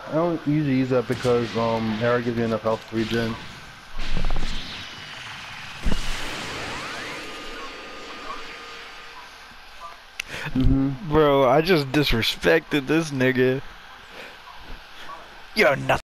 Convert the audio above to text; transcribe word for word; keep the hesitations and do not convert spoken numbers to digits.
I don't usually use that because um Hera gives you enough health to regen. Mm-hmm. Bro, I just disrespected this nigga. You're nothing.